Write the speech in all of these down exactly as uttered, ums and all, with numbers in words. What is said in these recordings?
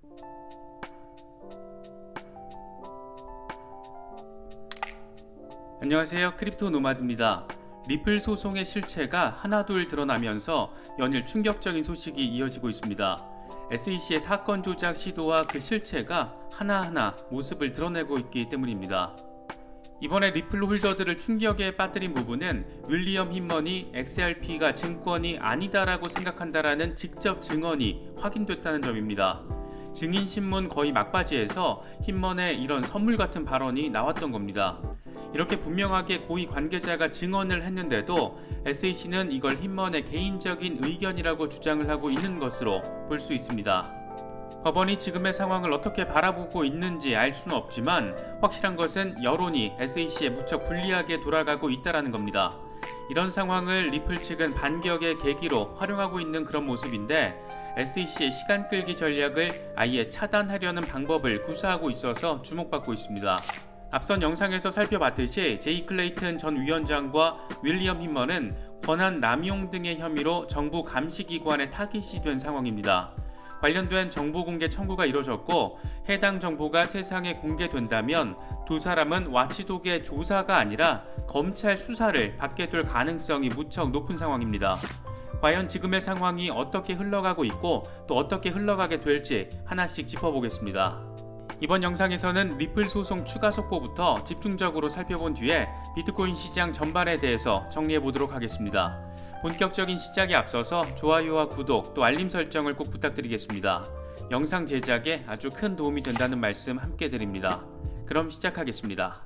안녕하세요, 크립토 노마드입니다. 리플 소송의 실체가 하나둘 드러나면서 연일 충격적인 소식이 이어지고 있습니다. 에스이씨의 사건 조작 시도와 그 실체가 하나하나 모습을 드러내고 있기 때문입니다. 이번에 리플 홀더들을 충격에 빠뜨린 부분은 윌리엄 힘먼이 엑스알피가 증권이 아니다라고 생각한다라는 직접 증언이 확인됐다는 점입니다. 증인신문 거의 막바지에서 힘먼의 이런 선물 같은 발언이 나왔던 겁니다. 이렇게 분명하게 고위 관계자가 증언을 했는데도 에스이씨는 이걸 힘먼의 개인적인 의견이라고 주장을 하고 있는 것으로 볼 수 있습니다. 법원이 지금의 상황을 어떻게 바라보고 있는지 알 수는 없지만 확실한 것은 여론이 에스이씨에 무척 불리하게 돌아가고 있다는 겁니다. 이런 상황을 리플 측은 반격의 계기로 활용하고 있는 그런 모습인데 에스이씨의 시간 끌기 전략을 아예 차단하려는 방법을 구사하고 있어서 주목받고 있습니다. 앞선 영상에서 살펴봤듯이 제이 클레이튼 전 위원장과 윌리엄 힘먼은 권한 남용 등의 혐의로 정부 감시기관에 타깃이 된 상황입니다. 관련된 정보 공개 청구가 이루어졌고 해당 정보가 세상에 공개된다면 두 사람은 와치독의 조사가 아니라 검찰 수사를 받게 될 가능성이 무척 높은 상황입니다. 과연 지금의 상황이 어떻게 흘러가고 있고 또 어떻게 흘러가게 될지 하나씩 짚어보겠습니다. 이번 영상에서는 리플 소송 추가 속보부터 집중적으로 살펴본 뒤에 비트코인 시장 전반에 대해서 정리해보도록 하겠습니다. 본격적인 시작에 앞서서 좋아요와 구독 또 알림 설정을 꼭 부탁드리겠습니다. 영상 제작에 아주 큰 도움이 된다는 말씀 함께 드립니다. 그럼 시작하겠습니다.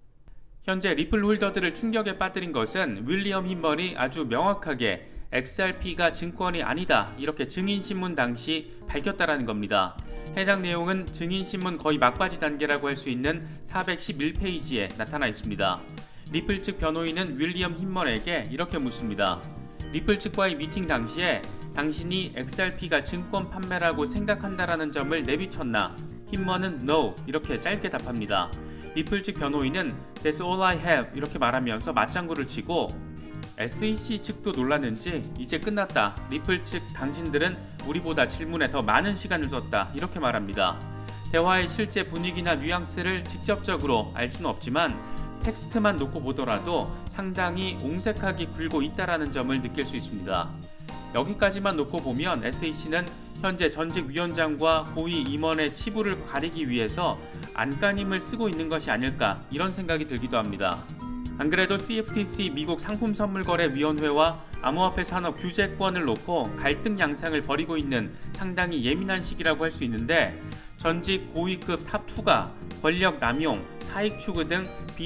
현재 리플 홀더들을 충격에 빠뜨린 것은 윌리엄 힘먼이 아주 명확하게 엑스알피가 증권이 아니다 이렇게 증인신문 당시 밝혔다라는 겁니다. 해당 내용은 증인신문 거의 막바지 단계라고 할 수 있는 사백십일 페이지에 나타나 있습니다. 리플 측 변호인은 윌리엄 힘먼에게 이렇게 묻습니다. 리플 측과의 미팅 당시에 당신이 엑스알피가 증권 판매라고 생각한다라는 점을 내비쳤나? 힘먼은 No 이렇게 짧게 답합니다. 리플 측 변호인은 That's all I have 이렇게 말하면서 맞장구를 치고 에스이씨 측도 놀랐는지 이제 끝났다. 리플 측 당신들은 우리보다 질문에 더 많은 시간을 썼다. 이렇게 말합니다. 대화의 실제 분위기나 뉘앙스를 직접적으로 알 수는 없지만 텍스트만 놓고 보더라도 상당히 옹색하게 굴고 있다는 점을 느낄 수 있습니다. 여기까지만 놓고 보면 에스이씨는 현재 전직 위원장과 고위 임원의 치부를 가리기 위해서 안간힘을 쓰고 있는 것이 아닐까 이런 생각이 들기도 합니다. 안 그래도 씨에프티씨 미국 상품선물거래위원회와 암호화폐 산업 규제권을 놓고 갈등 양상을 벌이고 있는 상당히 예민한 시기라고 할 수 있는데 전직 고위급 탑이가 권력 남용, 사익 추구 등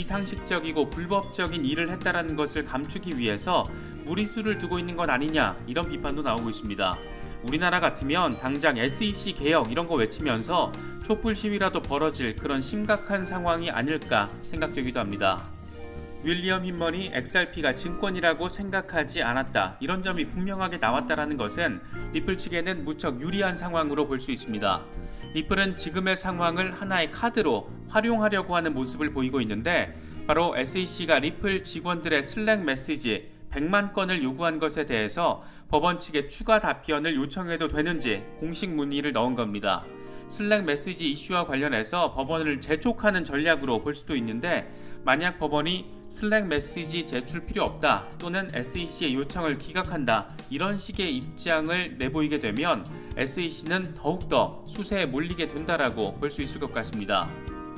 비상식적이고 불법적인 일을 했다라는 것을 감추기 위해서 무리수를 두고 있는 것 아니냐 이런 비판도 나오고 있습니다. 우리나라 같으면 당장 에스이씨 개혁 이런 거 외치면서 촛불 시위라도 벌어질 그런 심각한 상황이 아닐까 생각되기도 합니다. 윌리엄 힘먼이 엑스알피가 증권이라고 생각하지 않았다 이런 점이 분명하게 나왔다라는 것은 리플 측에는 무척 유리한 상황으로 볼 수 있습니다. 리플은 지금의 상황을 하나의 카드로 활용하려고 하는 모습을 보이고 있는데 바로 에스이씨가 리플 직원들의 슬랙 메시지 백만 건을 요구한 것에 대해서 법원 측에 추가 답변을 요청해도 되는지 공식 문의를 넣은 겁니다. 슬랙 메시지 이슈와 관련해서 법원을 재촉하는 전략으로 볼 수도 있는데 만약 법원이 슬랙 메시지 제출 필요 없다 또는 에스이씨의 요청을 기각한다 이런 식의 입장을 내보이게 되면 에스이씨는 더욱더 수세에 몰리게 된다라고 볼 수 있을 것 같습니다.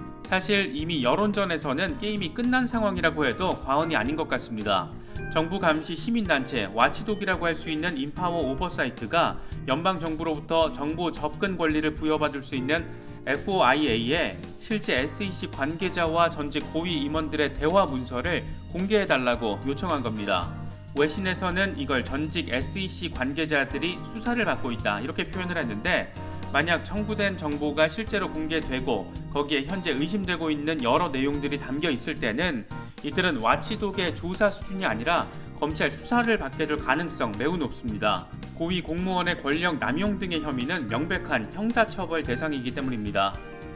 사실 이미 여론전에서는 게임이 끝난 상황이라고 해도 과언이 아닌 것 같습니다. 정부 감시 시민단체 와치독이라고 할 수 있는 인파워 오버사이트가 연방정부로부터 정보 접근 권리를 부여받을 수 있는 에프오아이에이에 실제 에스이씨 관계자와 전직 고위 임원들의 대화 문서를 공개해달라고 요청한 겁니다. 외신에서는 이걸 전직 에스이씨 관계자들이 수사를 받고 있다 이렇게 표현을 했는데 만약 청구된 정보가 실제로 공개되고 거기에 현재 의심되고 있는 여러 내용들이 담겨 있을 때는 이들은 와치독의 조사 수준이 아니라 검찰 수사를 받게 될 가능성 매우 높습니다. 고위 공무원의 권력 남용 등의 혐의는 명백한 형사처벌 대상이기 때문입니다.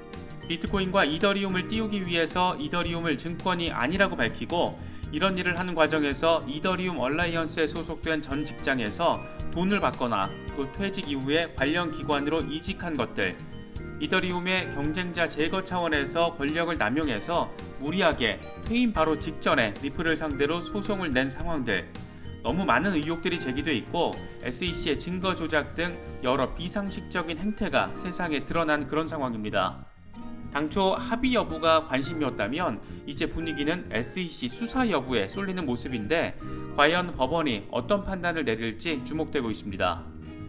비트코인과 이더리움을 띄우기 위해서 이더리움을 증권이 아니라고 밝히고 이런 일을 하는 과정에서 이더리움 얼라이언스에 소속된 전 직장에서 돈을 받거나 또 퇴직 이후에 관련 기관으로 이직한 것들, 이더리움의 경쟁자 제거 차원에서 권력을 남용해서 무리하게 퇴임 바로 직전에 리플을 상대로 소송을 낸 상황들, 너무 많은 의혹들이 제기돼 있고 에스이씨의 증거 조작 등 여러 비상식적인 행태가 세상에 드러난 그런 상황입니다. 당초 합의 여부가 관심이었다면 이제 분위기는 에스이씨 수사 여부에 쏠리는 모습인데 과연 법원이 어떤 판단을 내릴지 주목되고 있습니다.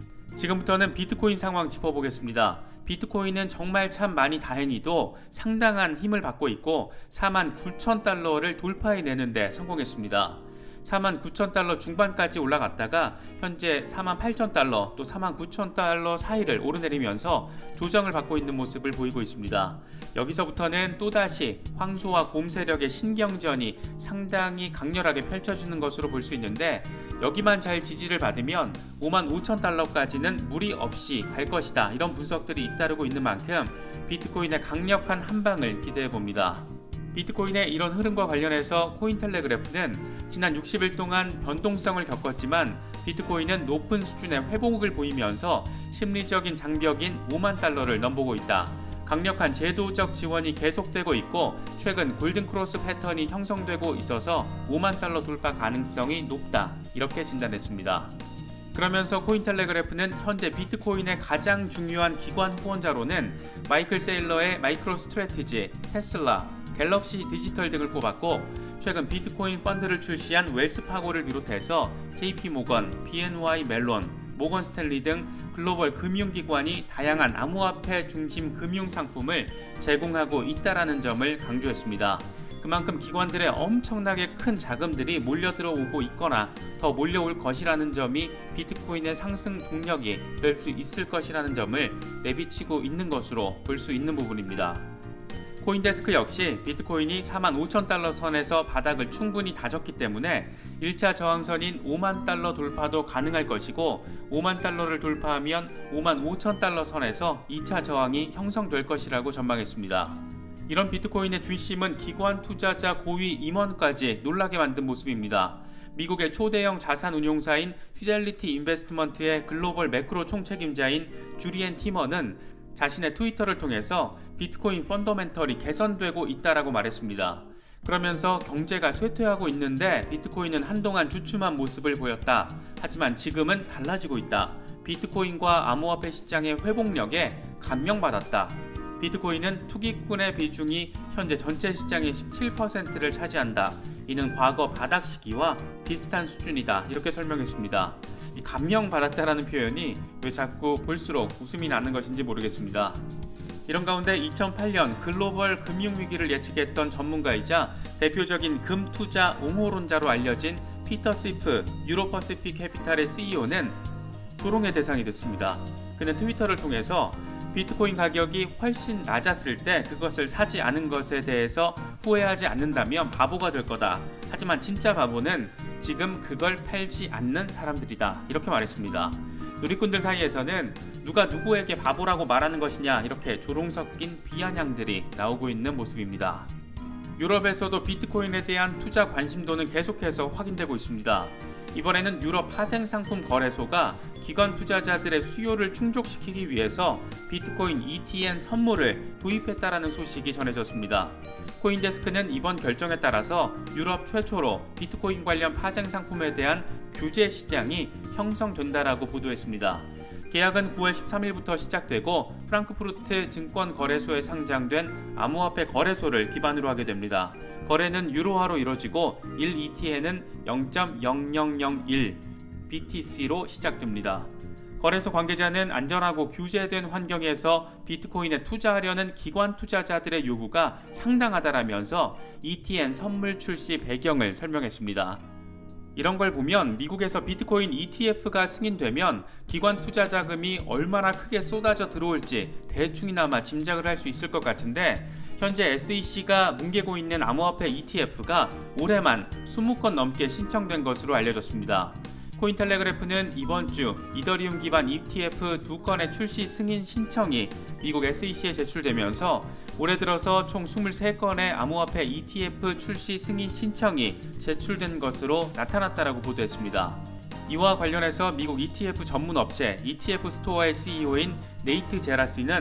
지금부터는 비트코인 상황 짚어보겠습니다. 비트코인은 정말 참 많이 다행히도 상당한 힘을 받고 있고 사만 구천 달러를 돌파해내는데 성공했습니다. 사만 구천 달러 중반까지 올라갔다가 현재 사만 팔천 달러 또 사만 구천 달러 사이를 오르내리면서 조정을 받고 있는 모습을 보이고 있습니다. 여기서부터는 또다시 황소와 곰 세력의 신경전이 상당히 강렬하게 펼쳐지는 것으로 볼 수 있는데 여기만 잘 지지를 받으면 오만 오천 달러까지는 무리 없이 갈 것이다, 이런 분석들이 잇따르고 있는 만큼 비트코인의 강력한 한방을 기대해 봅니다. 비트코인의 이런 흐름과 관련해서 코인텔레그래프는 지난 육십 일 동안 변동성을 겪었지만 비트코인은 높은 수준의 회복을 보이면서 심리적인 장벽인 오만 달러를 넘보고 있다. 강력한 제도적 지원이 계속되고 있고 최근 골든크로스 패턴이 형성되고 있어서 오만 달러 돌파 가능성이 높다, 이렇게 진단했습니다. 그러면서 코인텔레그래프는 현재 비트코인의 가장 중요한 기관 후원자로는 마이클 세일러의 마이크로스트래티지, 테슬라, 갤럭시 디지털 등을 꼽았고 최근 비트코인 펀드를 출시한 웰스파고를 비롯해서 제이피모건, 비엔와이 멜론, 모건 스탠리 등 글로벌 금융기관이 다양한 암호화폐 중심 금융상품을 제공하고 있다는 점을 강조했습니다. 그만큼 기관들의 엄청나게 큰 자금들이 몰려들어오고 있거나 더 몰려올 것이라는 점이 비트코인의 상승 동력이 될 수 있을 것이라는 점을 내비치고 있는 것으로 볼 수 있는 부분입니다. 코인데스크 역시 비트코인이 사만 오천 달러 선에서 바닥을 충분히 다졌기 때문에 일 차 저항선인 오만 달러 돌파도 가능할 것이고 오만 달러를 돌파하면 오만 오천 달러 선에서 이 차 저항이 형성될 것이라고 전망했습니다. 이런 비트코인의 뒷심은 기관 투자자 고위 임원까지 놀라게 만든 모습입니다. 미국의 초대형 자산 운용사인 피델리티 인베스트먼트의 글로벌 매크로 총책임자인 주리엔 티머는 자신의 트위터를 통해서 비트코인 펀더멘털이 개선되고 있다라고 말했습니다. 그러면서 경제가 쇠퇴하고 있는데 비트코인은 한동안 주춤한 모습을 보였다. 하지만 지금은 달라지고 있다. 비트코인과 암호화폐 시장의 회복력에 감명받았다. 비트코인은 투기꾼의 비중이 현재 전체 시장의 십칠 퍼센트를 차지한다. 이는 과거 바닥 시기와 비슷한 수준이다, 이렇게 설명했습니다. 이 감명받았다라는 표현이 왜 자꾸 볼수록 웃음이 나는 것인지 모르겠습니다. 이런 가운데 이천팔 년 글로벌 금융위기를 예측했던 전문가이자 대표적인 금투자 옹호론자로 알려진 피터 시프 유로퍼시픽 캐피탈의 씨이오는 조롱의 대상이 됐습니다. 그는 트위터를 통해서 비트코인 가격이 훨씬 낮았을 때 그것을 사지 않은 것에 대해서 후회하지 않는다면 바보가 될 거다. 하지만 진짜 바보는 지금 그걸 팔지 않는 사람들이다, 이렇게 말했습니다. 누리꾼들 사이에서는 누가 누구에게 바보라고 말하는 것이냐, 이렇게 조롱 섞인 비아냥들이 나오고 있는 모습입니다. 유럽에서도 비트코인에 대한 투자 관심도는 계속해서 확인되고 있습니다. 이번에는 유럽 파생상품 거래소가 기관 투자자들의 수요를 충족시키기 위해서 비트코인 이티엔 선물을 도입했다라는 소식이 전해졌습니다. 코인데스크는 이번 결정에 따라서 유럽 최초로 비트코인 관련 파생상품에 대한 규제 시장이 형성된다라고 보도했습니다. 계약은 구월 십삼일부터 시작되고 프랑크푸르트 증권거래소에 상장된 암호화폐 거래소를 기반으로 하게 됩니다. 거래는 유로화로 이루어지고 일 이티엔은 영 점 영영영일 비티씨로 시작됩니다. 거래소 관계자는 안전하고 규제된 환경에서 비트코인에 투자하려는 기관 투자자들의 요구가 상당하다라면서 이티엔 선물 출시 배경을 설명했습니다. 이런 걸 보면 미국에서 비트코인 이티에프가 승인되면 기관 투자 자금이 얼마나 크게 쏟아져 들어올지 대충이나마 짐작을 할 수 있을 것 같은데 현재 에스이씨가 뭉개고 있는 암호화폐 이티에프가 올해만 이십 건 넘게 신청된 것으로 알려졌습니다. 코인텔레그래프는 이번 주 이더리움 기반 이티에프 두 건의 출시 승인 신청이 미국 에스이씨에 제출되면서 올해 들어서 총 이십삼 건의 암호화폐 이티에프 출시 승인 신청이 제출된 것으로 나타났다라고 보도했습니다. 이와 관련해서 미국 이티에프 전문 업체 이티에프 스토어의 씨이오인 네이트 제라시는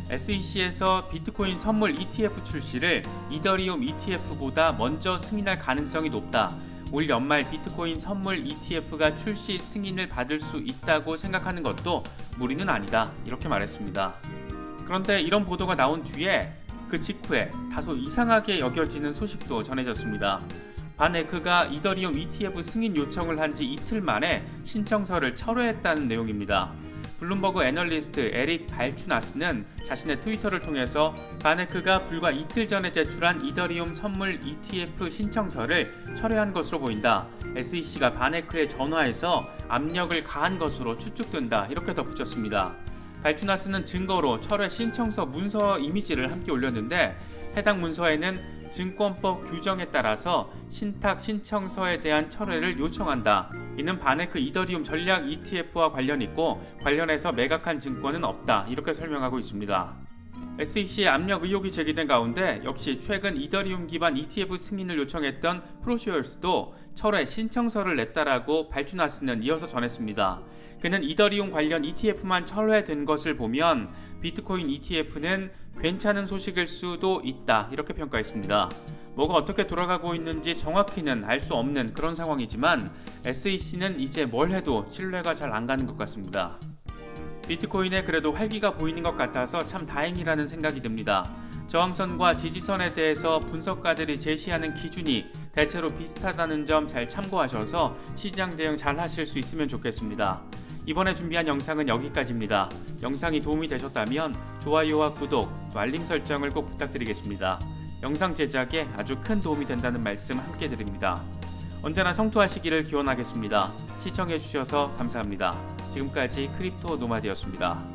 에스이씨에서 비트코인 선물 이티에프 출시를 이더리움 이티에프보다 먼저 승인할 가능성이 높다. 올 연말 비트코인 선물 이티에프가 출시 승인을 받을 수 있다고 생각하는 것도 무리는 아니다. 이렇게 말했습니다. 그런데 이런 보도가 나온 뒤에 그 직후에 다소 이상하게 여겨지는 소식도 전해졌습니다. 바네크가 이더리움 이티에프 승인 요청을 한 지 이틀 만에 신청서를 철회했다는 내용입니다. 블룸버그 애널리스트 에릭 발추나스는 자신의 트위터를 통해서 바네크가 불과 이틀 전에 제출한 이더리움 선물 이티에프 신청서를 철회한 것으로 보인다. 에스이씨가 바네크에 전화해서 압력을 가한 것으로 추측된다. 이렇게 덧붙였습니다. 발추나스는 증거로 철회 신청서 문서 이미지를 함께 올렸는데 해당 문서에는 증권법 규정에 따라서 신탁 신청서에 대한 철회를 요청한다. 이는 바네크 이더리움 전략 이티에프와 관련 있고 관련해서 매각한 증권은 없다. 이렇게 설명하고 있습니다. 에스이씨의 압력 의혹이 제기된 가운데 역시 최근 이더리움 기반 이티에프 승인을 요청했던 프로시얼스도 철회 신청서를 냈다라고 발추나스는 이어서 전했습니다. 그는 이더리움 관련 이티에프만 철회된 것을 보면 비트코인 이티에프는 괜찮은 소식일 수도 있다. 이렇게 평가했습니다. 뭐가 어떻게 돌아가고 있는지 정확히는 알 수 없는 그런 상황이지만 에스이씨는 이제 뭘 해도 신뢰가 잘 안 가는 것 같습니다. 비트코인에 그래도 활기가 보이는 것 같아서 참 다행이라는 생각이 듭니다. 저항선과 지지선에 대해서 분석가들이 제시하는 기준이 대체로 비슷하다는 점 잘 참고하셔서 시장 대응 잘 하실 수 있으면 좋겠습니다. 이번에 준비한 영상은 여기까지입니다. 영상이 도움이 되셨다면 좋아요와 구독, 또 알림 설정을 꼭 부탁드리겠습니다. 영상 제작에 아주 큰 도움이 된다는 말씀 함께 드립니다. 언제나 성투하시기를 기원하겠습니다. 시청해주셔서 감사합니다. 지금까지 크립토 노마드였습니다.